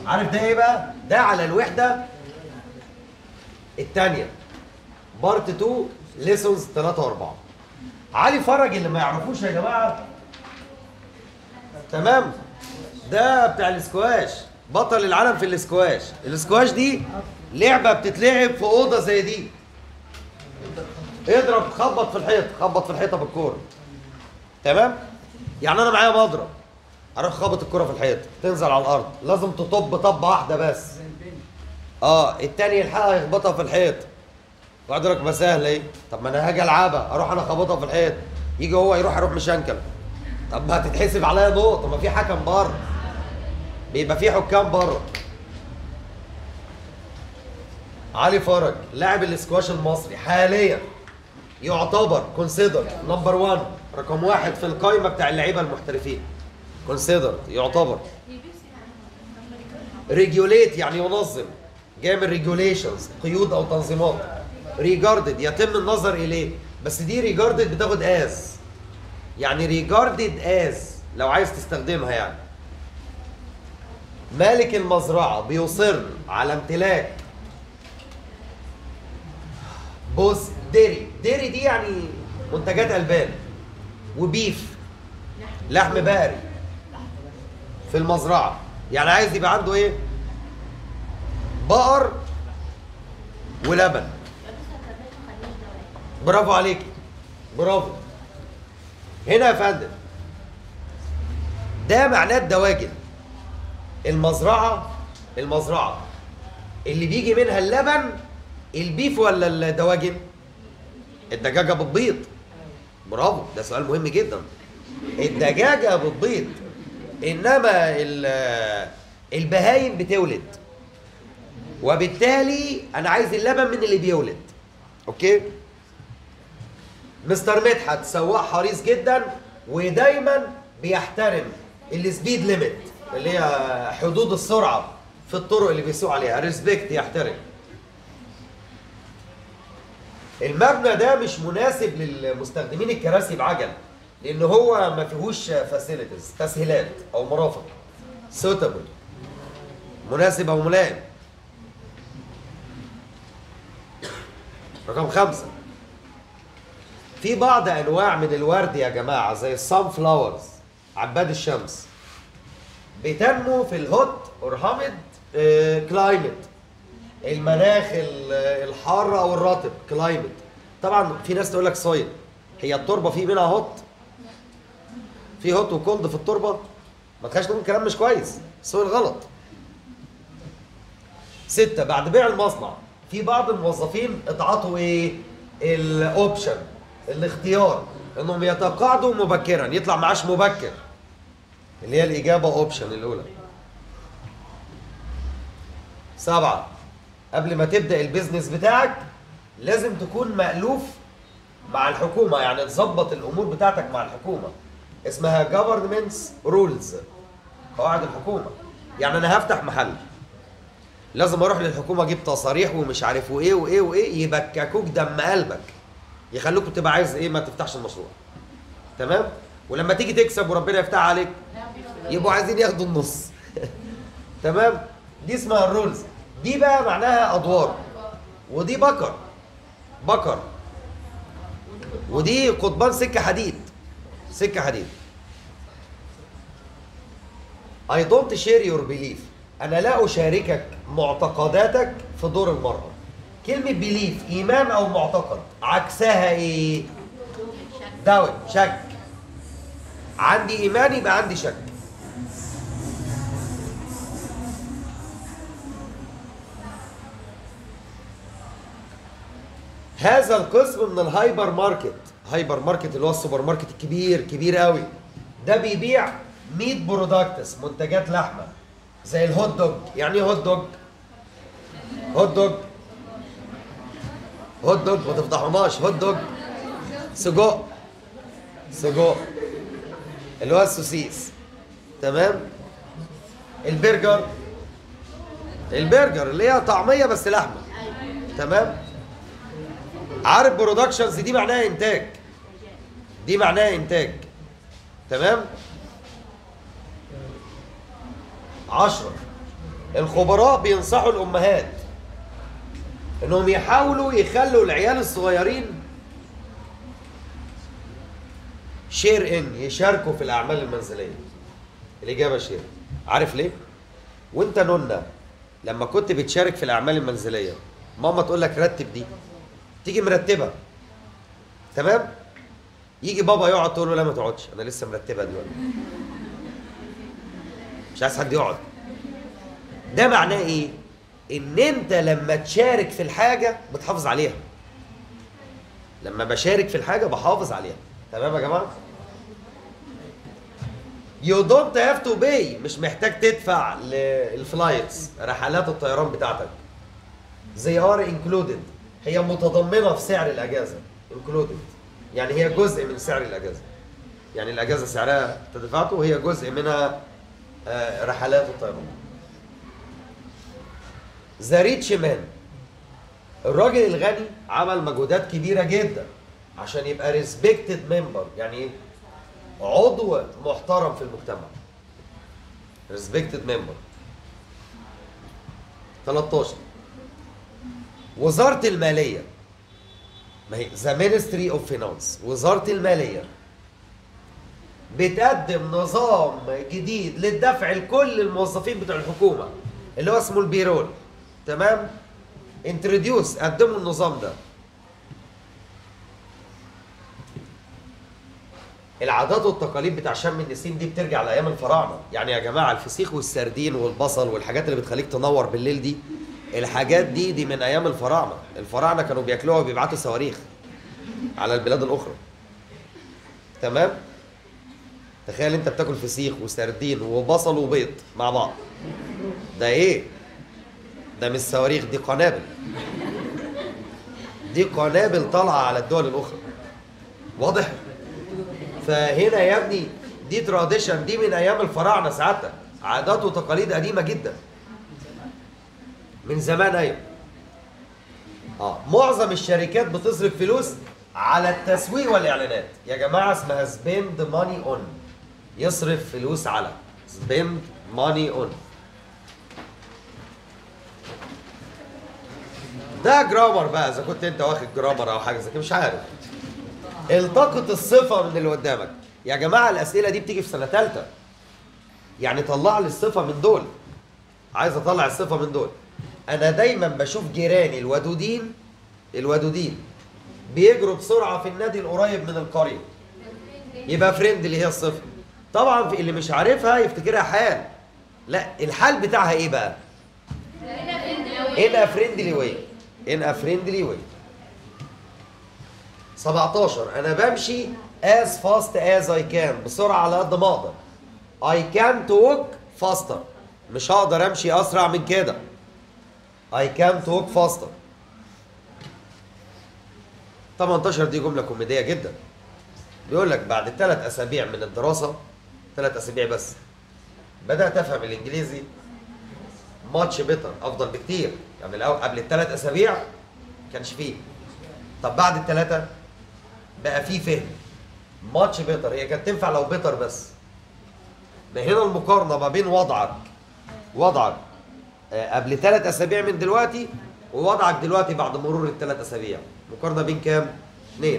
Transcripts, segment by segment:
عارف ده ايه بقى؟ ده على الوحده الثانيه بارت 2 ليسونز 3 و4. علي فرج اللي ما يعرفوش يا جماعه، تمام؟ ده بتاع الاسكواش، بطل العالم في الاسكواش. الاسكواش دي لعبه بتتلعب في اوضه زي دي. اضرب، خبط في الحيط، خبط في الحيطه بالكوره، تمام؟ يعني انا معايا مضرب، اروح خبط الكوره في الحيط تنزل على الارض، لازم تطب طبه واحده بس. التاني يلحقها يخبطها في الحيط. وقعد لك ما سهله ايه؟ طب ما انا هاجي العبها، اروح انا خبطها في الحيط، يجي هو يروح مشنكل. طب ما هتتحسب عليا نقطه، ما في حكم بره، بيبقى في حكام بره. علي فرج لاعب الاسكواش المصري حاليا يعتبر كونسيدر نمبر 1، رقم 1 في القائمه بتاع اللعيبه المحترفين. كونسيدر يعتبر. ريجوليت يعني ينظم، جاي من ريجوليشنز، قيود او تنظيمات. ريجاردد يتم النظر اليه، بس دي ريجاردد بتاخد از، يعني ريجاردد از لو عايز تستخدمها يعني. مالك المزرعه بيصر على امتلاك بص ديري، ديري دي يعني منتجات البان، وبيف لحم بقري في المزرعه. يعني عايز يبقى عنده ايه؟ بقر ولبن. برافو عليكي، برافو. هنا يا فندم ده معناه الدواجن. المزرعه اللي بيجي منها اللبن، البيف ولا الدواجن؟ الدجاجه بتبيض. برافو، ده سؤال مهم جدا. الدجاجه بتبيض، انما البهايم بتولد، وبالتالي انا عايز اللبن من اللي بيولد. اوكي؟ مستر مدحت سواق حريص جدا، ودايما بيحترم السبيد ليميت اللي هي حدود السرعه في الطرق اللي بيسوق عليها. ريسبكت، يحترم. المبنى ده مش مناسب للمستخدمين الكراسي بعجل، لان هو ما فيهوش فاسيلتيز، تسهيلات او مرافق. سوتابل، مناسب او ملائم. رقم 5، في بعض انواع من الورد يا جماعه زي الصن فلاورز، عباد الشمس، بتنمو في الهوت اور هامد كلايمت، المناخ الحار او الرطب كلايمت. طبعا في ناس تقول لك سويل، هي التربه في منها هوت، في هوت وكولد في التربه، ما تخليش تقول كلام مش كويس، سويل غلط. 6، بعد بيع المصنع في بعض الموظفين اتعاطوا ايه؟ الاوبشن، الاختيار، انهم يتقاعدوا مبكرا، يطلع معاش مبكر، اللي هي الاجابه اوبشن الاولى. 7، قبل ما تبدا البيزنس بتاعك لازم تكون مألوف مع الحكومه، يعني تظبط الامور بتاعتك مع الحكومه، اسمها government's rules، قواعد الحكومه. يعني انا هفتح محل، لازم اروح للحكومه اجيب تصاريح ومش عارف وايه وايه وايه، يبككوك دم قلبك، يخلوك تبقى عايز ايه؟ ما تفتحش المشروع. تمام؟ ولما تيجي تكسب وربنا يفتح عليك يبقوا عايزين ياخدوا النص. تمام؟ دي اسمها الرولز. دي بقى معناها ادوار، ودي بكر، ودي قضبان سكه حديد، سكه حديد. I don't share your belief، أنا لا أشاركك معتقداتك في دور المرأة. كلمة بيليف إيمان أو معتقد، عكسها إيه؟ داوت، شك. عندي إيمان يبقى عندي شك. هذا القسم من الهايبر ماركت، هايبر ماركت اللي هو السوبر ماركت الكبير، كبير قوي، ده بيبيع ميت برودكتس، منتجات لحمه، زي الهوت دوج. يعني ايه هوت دوج؟ هوت دوج، هوت دوج ما تفضحوناش. هوت دوج سجق، سجق اللي هو السوسيس. تمام؟ البرجر، البرجر اللي هي طعميه بس لحمه. تمام؟ عارف برودكشنز دي معناها انتاج، دي معناها انتاج. تمام؟ 10، الخبراء بينصحوا الامهات انهم يحاولوا يخلوا العيال الصغيرين شير ان، يشاركوا في الاعمال المنزليه. الاجابه شير. عارف ليه؟ وانت نونه لما كنت بتشارك في الاعمال المنزليه ماما تقول لك رتب دي، تيجي مرتبه، تمام؟ يجي بابا يقعد تقول له لا ما تقعدش، انا لسه مرتبها دلوقتي، مش عايز حد يقعد. ده معناه ايه؟ ان انت لما تشارك في الحاجه بتحافظ عليها. لما بشارك في الحاجه بحافظ عليها. تمام يا جماعه؟ You don't have to pay، مش محتاج تدفع للفلايتس، رحلات الطيران بتاعتك. They are included، هي متضمنه في سعر الاجازه. included يعني هي جزء من سعر الاجازه. يعني الاجازه سعرها انت دفعته وهي جزء منها رحلات الطيران. ذا ريتش مان، الراجل الغني عمل مجهودات كبيره جدا عشان يبقى ريسبكتد ممبر. يعني ايه؟ عضو محترم في المجتمع. ريسبكتد ممبر. 13 وزاره الماليه، ما هي ذا مينستري اوف فينانس، وزاره الماليه بتقدم نظام جديد للدفع لكل الموظفين بتوع الحكومه اللي هو اسمه البيرول. تمام؟ انتروديوس، قدموا النظام ده. العادات والتقاليد بتاع شم النسيم دي بترجع لايام الفراعنه. يعني يا جماعه الفسيخ والسردين والبصل والحاجات اللي بتخليك تنور بالليل دي، الحاجات دي من ايام الفراعنه. الفراعنه كانوا بياكلوها وبيبعتوا صواريخ على البلاد الاخرى. تمام؟ تخيل انت بتاكل فسيخ وسردين وبصل وبيض مع بعض. ده ايه؟ ده مش صواريخ، دي قنابل. دي قنابل طالعه على الدول الاخرى. واضح؟ فهنا يا ابني دي تراديشن، دي من ايام الفراعنه ساعتها، عادات وتقاليد قديمه جدا من زمان. ايوه. معظم الشركات بتصرف فلوس على التسويق والاعلانات يا جماعه، اسمها سبيند ماني اون. يصرف فلوس على سبيند ماني اون. ده جرامر بقى، اذا كنت انت واخد جرامر او حاجه زي كده مش عارف. التقط الصفه من اللي قدامك يا جماعه. الاسئله دي بتيجي في سنه ثالثه. يعني طلع لي الصفه من دول. عايز اطلع الصفه من دول. انا دايما بشوف جيراني الودودين بيجروا بسرعه في النادي القريب من القريه، يبقى فريندلي هي الصفه. طبعا في اللي مش عارفها يفتكرها حال. لا، الحال بتاعها ايه بقى؟ in a friendly way. in a friendly way. 17 انا بمشي as fast as I can، بسرعه على قد ما اقدر. I can't walk faster، مش هقدر امشي اسرع من كده. I can't walk faster. 18 دي جمله كوميديه جدا. بيقول لك بعد 3 أسابيع من الدراسه، 3 أسابيع بس، بدات افهم الانجليزي ماتش بيتر، افضل بكتير. يعني الاول قبل ال3 أسابيع ما كانش فيه. طب بعد ال3 بقى فيه فهم. ماتش بيتر هي كانت تنفع لو بيتر بس. ما هنا المقارنه ما بين وضعك قبل 3 أسابيع من دلوقتي ووضعك دلوقتي بعد مرور ال3 أسابيع. مقارنه بين كام؟ 2.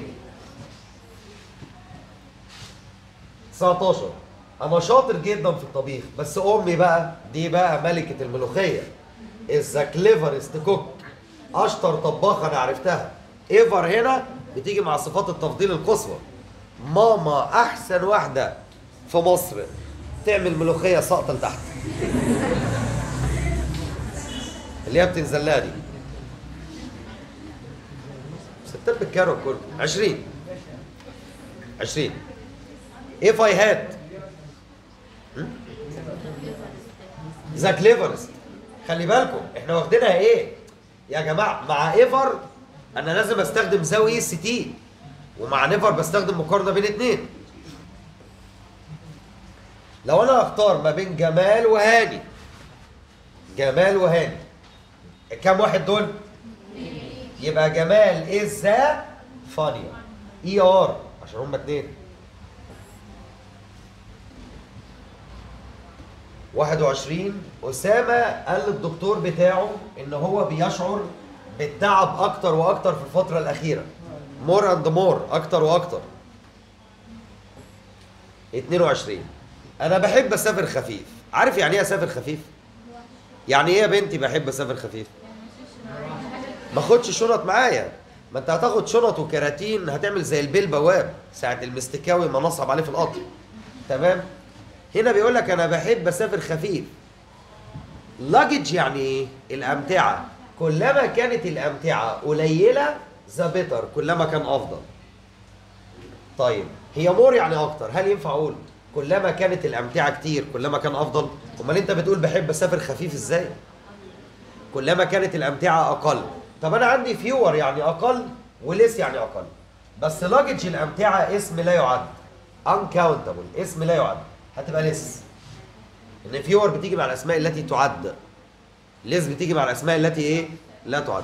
19 انا شاطر جدا في الطبيخ، بس امي بقى دي بقى ملكه الملوخيه. از كليفرست كوك، اشطر طباخه انا عرفتها. ايفر هنا بتيجي مع صفات التفضيل القصوى. ماما احسن واحده في مصر تعمل ملوخيه ساقطه لتحت، اللي هي بتنزل لها دي. ستات بالكارو كله. 20 if I had ذا كليفرست. خلي بالكم احنا واخدينها ايه يا جماعه؟ مع ايفر انا لازم استخدم زاويه اس تي، ومع نيفر بستخدم مقارنه بين 2. لو انا اختار ما بين جمال وهاني، كام واحد دول؟ يبقى جمال از ذا فانير، اي ار، عشان هما 2. 21 أسامة قال للدكتور بتاعه إن هو بيشعر بالتعب أكتر وأكتر في الفترة الأخيرة. مور أند مور، أكتر وأكتر. 22 أنا بحب أسافر خفيف. عارف يعني إيه أسافر خفيف؟ يعني إيه يا بنتي بحب أسافر خفيف؟ ما أخدش شنط معايا. ما أنت هتاخد شنط وكراتين هتعمل زي البيه بواب ساعة المستكاوي ما نصب عليه في القطر. تمام؟ هنا بيقول لك أنا بحب أسافر خفيف. لاجج يعني إيه؟ الأمتعة. كلما كانت الأمتعة قليلة ذا بيتر، كلما كان أفضل. طيب هي مور يعني أكتر، هل ينفع أقول كلما كانت الأمتعة كتير كلما كان أفضل؟ أمال أنت بتقول بحب أسافر خفيف إزاي؟ كلما كانت الأمتعة أقل. طب أنا عندي فيور يعني أقل وليس يعني أقل. بس لاجج الأمتعة اسم لا يعد. uncountable، اسم لا يعد، هتبقى ليس. إن فيور بتيجي مع الأسماء التي تعد. ليس بتيجي مع الأسماء التي إيه؟ لا تعد.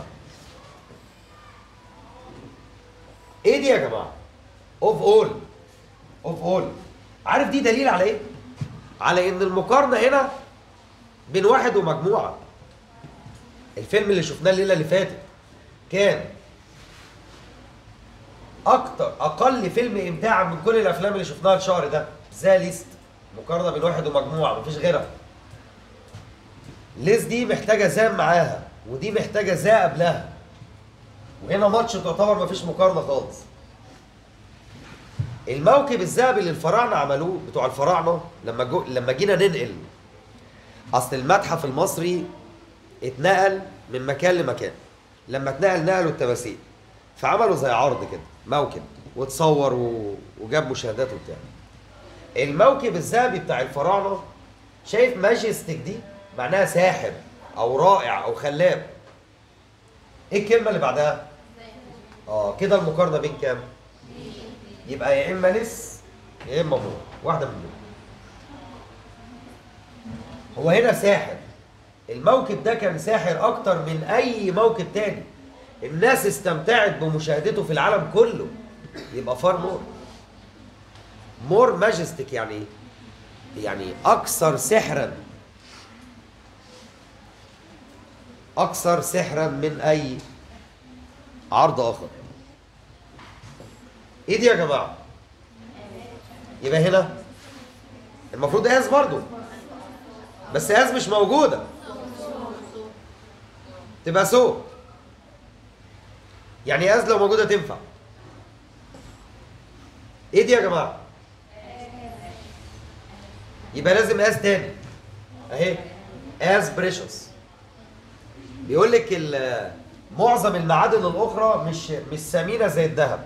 إيه دي يا جماعة؟ اوف اول. عارف دي دليل على ايه؟ على ان المقارنه هنا بين واحد ومجموعه. الفيلم اللي شفناه الليله اللي فاتت كان اقل فيلم امتاعا من كل الافلام اللي شفناها الشهر ده. ذا ليست، مقارنه بين واحد ومجموعه مفيش غيرها. ليست دي محتاجه ذا معاها ودي محتاجه ذا قبلها. وهنا ماتش تعتبر مفيش مقارنه خالص. الموكب الذهبي اللي الفراعنه عملوه بتوع الفراعنه لما جينا ننقل. اصل المتحف المصري اتنقل من مكان لمكان. لما اتنقل نقلوا التماثيل فعملوا زي عرض كده موكب واتصور وجاب مشاهدات وبتاع. الموكب الذهبي بتاع الفراعنه شايف ماجستيك دي معناها ساحر او رائع او خلاب. ايه الكلمه اللي بعدها؟ كده المقارنه بين كام؟ يبقى يا اما لس يا اما مور، واحده من دول. هو هنا ساحر. الموكب ده كان ساحر اكتر من اي موكب تاني. الناس استمتعت بمشاهدته في العالم كله. يبقى فار مور. مور ماجستيك يعني ايه؟ يعني اكثر سحرا. اكثر سحرا من اي عرض اخر. ايه دي يا جماعه؟ يبقى هنا المفروض از برضو، بس از مش موجوده تبقى سو. يعني از لو موجوده تنفع. ايه دي يا جماعه؟ يبقى لازم از تاني اهي. از بريشوس. بيقول لك معظم المعادن الاخرى مش ثمينه زي الذهب.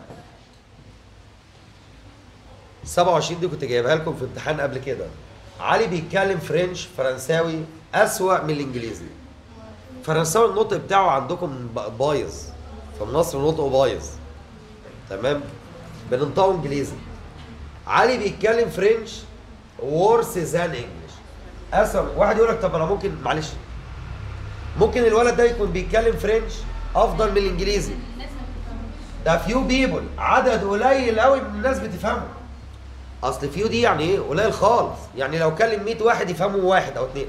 27 دي كنت جايبها لكم في امتحان قبل كده. علي بيتكلم فرنش فرنساوي أسوأ من الإنجليزي. فرنساوي النطق بتاعه عندكم بايظ، في مصر نطقه بايظ. تمام؟ بننطقه إنجليزي. علي بيتكلم فرنش worse than English. أسوأ. واحد يقول لك طب أنا ممكن معلش ممكن الولد ده يكون بيتكلم فرنش أفضل من الإنجليزي. ده فيو بيبل، عدد قليل قوي من الناس بتفهمه. اصل فيو دي يعني ايه؟ قليل خالص. يعني لو كلم 100 واحد يفهموا واحد او اتنين.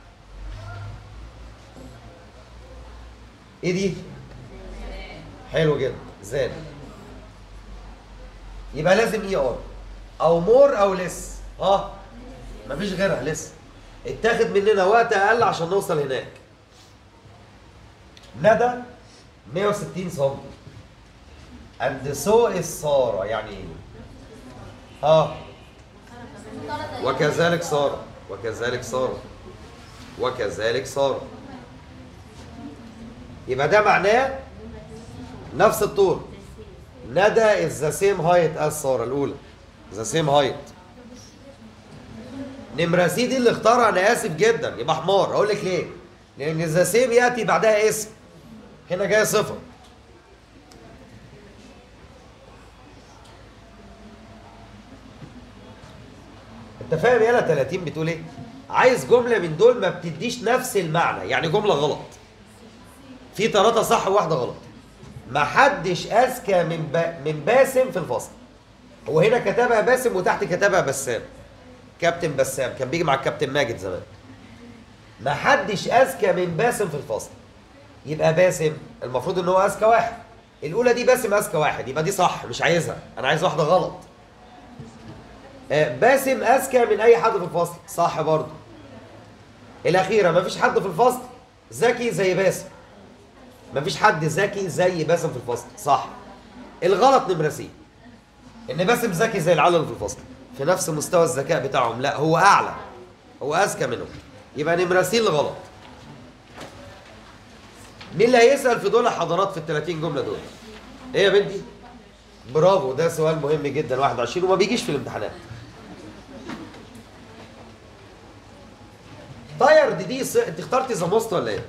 ايه دي؟ حلو جدا. زاد. يبقى لازم اي ار او مور او لس. مفيش غيرها لسه. اتاخد مننا وقت اقل عشان نوصل هناك. ندى 160 سم and so is سارة. يعني ايه؟ وكذلك سارة وكذلك سارة وكذلك سارة. يبقى ده معناه نفس الطول. ندى is the same height as سارة الأولى. the same height. نمرة سي دي اللي اختارها أنا آسف جدا يبقى حمار. أقول لك ليه؟ لأن the same يأتي بعدها اسم. هنا جاية صفة. انت فاهم يالا 30 بتقول ايه؟ عايز جمله من دول ما بتديش نفس المعنى، يعني جمله غلط. في 3 صح وواحده غلط. ما حدش اذكى من باسم في الفصل. هو هنا كتبها باسم وتحت كتبها بسام. كابتن بسام كان بيجي مع الكابتن ماجد زمان. محدش اذكى من باسم في الفصل. يبقى باسم المفروض ان هو اذكى واحد. الاولى دي باسم اذكى واحد، يبقى دي صح، مش عايزها، انا عايز واحده غلط. باسم اذكى من اي حد في الفصل، صح برضه. الاخيره مفيش حد في الفصل ذكي زي باسم. مفيش حد ذكي زي باسم في الفصل، صح. الغلط نمره سي، ان باسم ذكي زي العيال اللي في الفصل في نفس مستوى الذكاء بتاعهم، لا هو اعلى، هو اذكى منهم. يبقى نمره سي اللي غلط. مين اللي هيسال في دول حضارات في ال 30 جمله دول؟ ايه يا بنتي؟ برافو، ده سؤال مهم جدا 21 وما بيجيش في الامتحانات. تايرد دي انت اخترتي ذا موست ولا ايه؟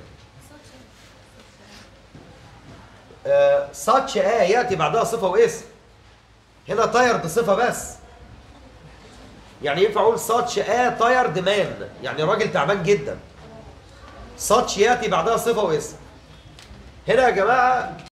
ساتش ياتي بعدها صفه واسم. هنا تايرد صفه بس. يعني ينفع اقول ساتش تايرد مان، يعني راجل تعبان جدا. ساتش ياتي بعدها صفه واسم. هنا يا جماعه